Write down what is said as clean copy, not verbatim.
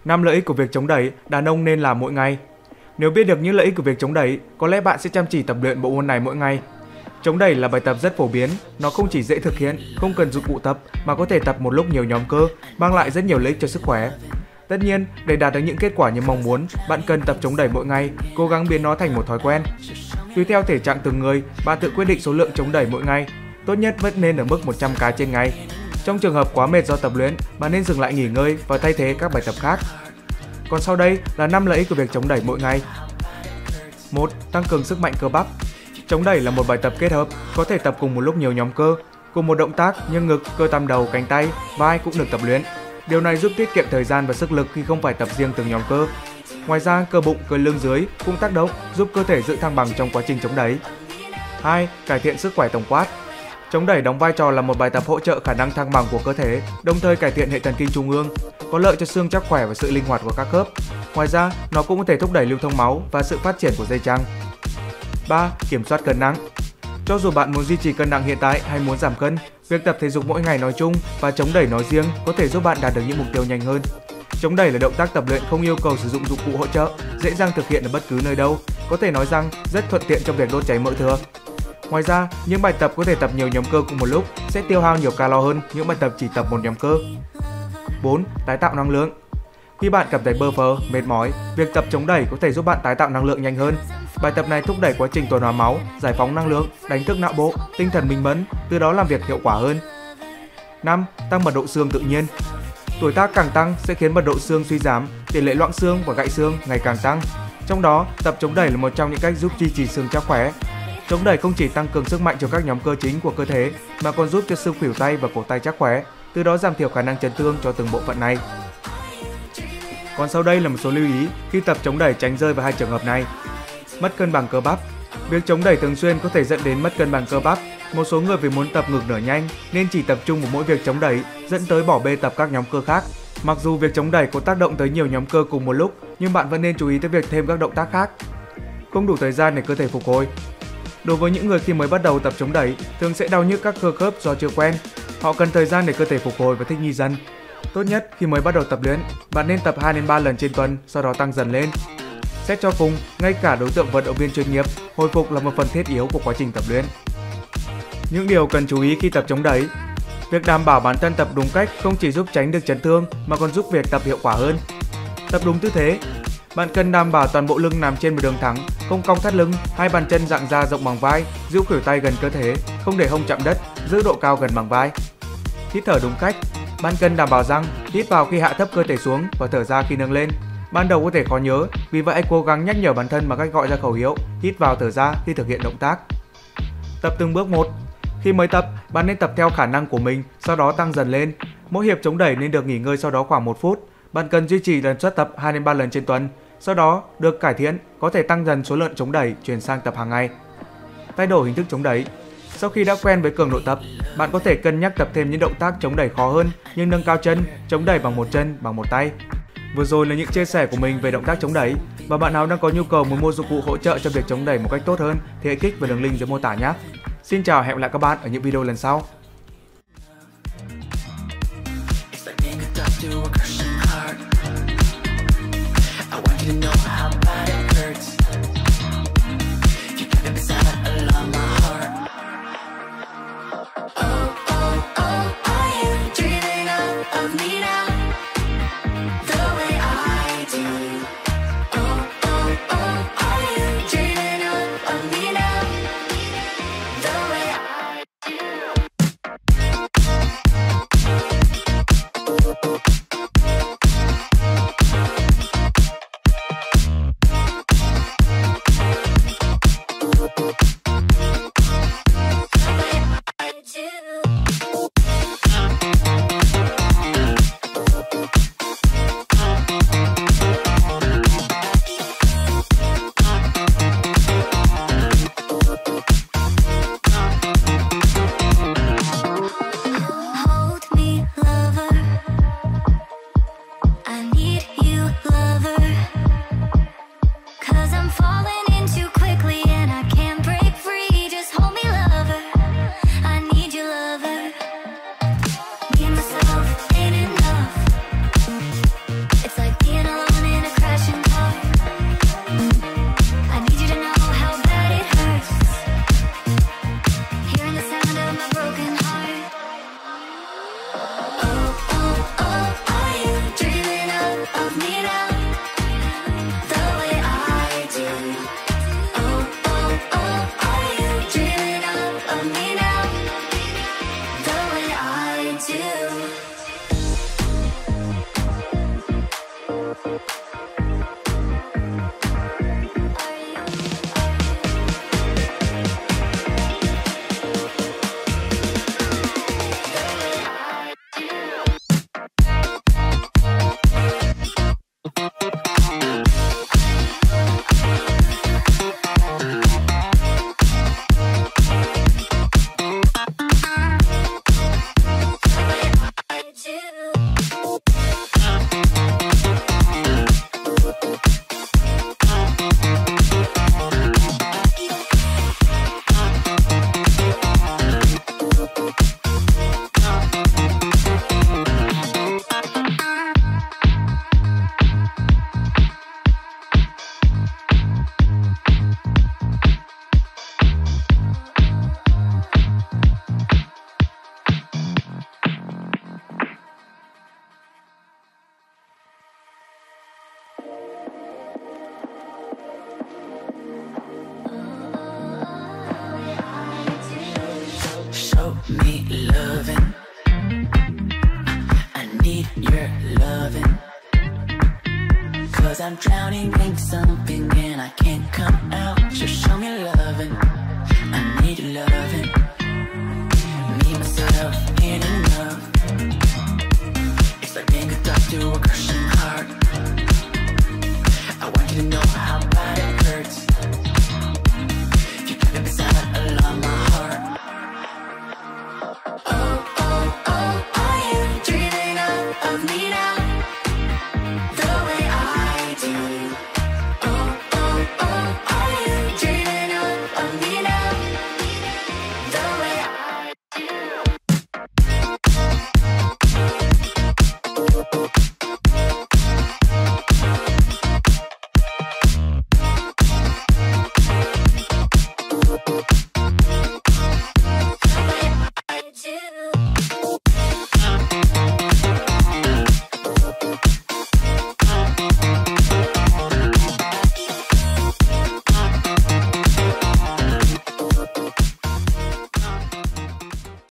5 lợi ích của việc chống đẩy đàn ông nên làm mỗi ngày. Nếu biết được những lợi ích của việc chống đẩy, có lẽ bạn sẽ chăm chỉ tập luyện bộ môn này mỗi ngày. Chống đẩy là bài tập rất phổ biến, nó không chỉ dễ thực hiện, không cần dụng cụ tập mà có thể tập một lúc nhiều nhóm cơ, mang lại rất nhiều lợi ích cho sức khỏe. Tất nhiên, để đạt được những kết quả như mong muốn, bạn cần tập chống đẩy mỗi ngày, cố gắng biến nó thành một thói quen. Tùy theo thể trạng từng người, bạn tự quyết định số lượng chống đẩy mỗi ngày. Tốt nhất vẫn nên ở mức 100 cái trên ngày. Trong trường hợp quá mệt do tập luyện, bạn nên dừng lại nghỉ ngơi và thay thế các bài tập khác. Còn sau đây là 5 lợi ích của việc chống đẩy mỗi ngày. 1. Tăng cường sức mạnh cơ bắp. Chống đẩy là một bài tập kết hợp, có thể tập cùng một lúc nhiều nhóm cơ, cùng một động tác như ngực, cơ tam đầu, cánh tay, vai cũng được tập luyện. Điều này giúp tiết kiệm thời gian và sức lực khi không phải tập riêng từng nhóm cơ. Ngoài ra, cơ bụng, cơ lưng dưới cũng tác động giúp cơ thể giữ thăng bằng trong quá trình chống đẩy. 2. Cải thiện sức khỏe tổng quát. Chống đẩy đóng vai trò là một bài tập hỗ trợ khả năng thăng bằng của cơ thể, đồng thời cải thiện hệ thần kinh trung ương, có lợi cho xương chắc khỏe và sự linh hoạt của các khớp. Ngoài ra, nó cũng có thể thúc đẩy lưu thông máu và sự phát triển của dây chằng. 3. Kiểm soát cân nặng. Cho dù bạn muốn duy trì cân nặng hiện tại hay muốn giảm cân, việc tập thể dục mỗi ngày nói chung và chống đẩy nói riêng có thể giúp bạn đạt được những mục tiêu nhanh hơn. Chống đẩy là động tác tập luyện không yêu cầu sử dụng dụng cụ hỗ trợ, dễ dàng thực hiện ở bất cứ nơi đâu, có thể nói rằng rất thuận tiện trong việc đốt cháy mỡ thừa. Ngoài ra, những bài tập có thể tập nhiều nhóm cơ cùng một lúc sẽ tiêu hao nhiều calo hơn những bài tập chỉ tập một nhóm cơ. 4. Tái tạo năng lượng. Khi bạn cảm thấy bơ phờ, mệt mỏi, việc tập chống đẩy có thể giúp bạn tái tạo năng lượng nhanh hơn. Bài tập này thúc đẩy quá trình tuần hoàn máu, giải phóng năng lượng, đánh thức não bộ, tinh thần minh mẫn, từ đó làm việc hiệu quả hơn. 5. Tăng mật độ xương tự nhiên. Tuổi tác càng tăng sẽ khiến mật độ xương suy giảm, tỷ lệ loãng xương và gãy xương ngày càng tăng. Trong đó, tập chống đẩy là một trong những cách giúp duy trì xương chắc khỏe. Chống đẩy không chỉ tăng cường sức mạnh cho các nhóm cơ chính của cơ thể mà còn giúp cho xương khuỷu tay và cổ tay chắc khỏe, từ đó giảm thiểu khả năng chấn thương cho từng bộ phận này. Còn sau đây là một số lưu ý khi tập chống đẩy tránh rơi vào hai trường hợp này. Mất cân bằng cơ bắp. Việc chống đẩy thường xuyên có thể dẫn đến mất cân bằng cơ bắp. Một số người vì muốn tập ngực nở nhanh nên chỉ tập trung vào mỗi việc chống đẩy, dẫn tới bỏ bê tập các nhóm cơ khác. Mặc dù việc chống đẩy có tác động tới nhiều nhóm cơ cùng một lúc, nhưng bạn vẫn nên chú ý tới việc thêm các động tác khác. Không đủ thời gian để cơ thể phục hồi. Đối với những người khi mới bắt đầu tập chống đẩy, thường sẽ đau nhức các cơ khớp do chưa quen. Họ cần thời gian để cơ thể phục hồi và thích nghi dần. Tốt nhất khi mới bắt đầu tập luyện, bạn nên tập 2 đến 3 lần trên tuần, sau đó tăng dần lên. Xét cho cùng, ngay cả đối tượng vận động viên chuyên nghiệp, hồi phục là một phần thiết yếu của quá trình tập luyện. Những điều cần chú ý khi tập chống đẩy. Việc đảm bảo bản thân tập đúng cách không chỉ giúp tránh được chấn thương mà còn giúp việc tập hiệu quả hơn. Tập đúng tư thế. Bạn cần đảm bảo toàn bộ lưng nằm trên một đường thẳng, không cong thắt lưng, hai bàn chân dang ra rộng bằng vai, giữ khuỷu tay gần cơ thể, không để hông chạm đất, giữ độ cao gần bằng vai. Hít thở đúng cách. Bạn cần đảm bảo rằng hít vào khi hạ thấp cơ thể xuống và thở ra khi nâng lên. Ban đầu có thể khó nhớ, vì vậy hãy cố gắng nhắc nhở bản thân bằng cách gọi ra khẩu hiệu hít vào thở ra khi thực hiện động tác. Tập từng bước một. Khi mới tập, bạn nên tập theo khả năng của mình, sau đó tăng dần lên. Mỗi hiệp chống đẩy nên được nghỉ ngơi sau đó khoảng 1 phút. Bạn cần duy trì tần suất tập 2 đến 3 lần trên tuần. Sau đó, được cải thiện, có thể tăng dần số lượng chống đẩy chuyển sang tập hàng ngày. Thay đổi hình thức chống đẩy. Sau khi đã quen với cường độ tập, bạn có thể cân nhắc tập thêm những động tác chống đẩy khó hơn như nâng cao chân, chống đẩy bằng một chân, bằng một tay. Vừa rồi là những chia sẻ của mình về động tác chống đẩy, và bạn nào đang có nhu cầu muốn mua dụng cụ hỗ trợ cho việc chống đẩy một cách tốt hơn thì hãy kích vào đường link dưới mô tả nhé. Xin chào, hẹn gặp lại các bạn ở những video lần sau. me loving. I need your loving. 'Cause I'm drowning in something and I can't come out.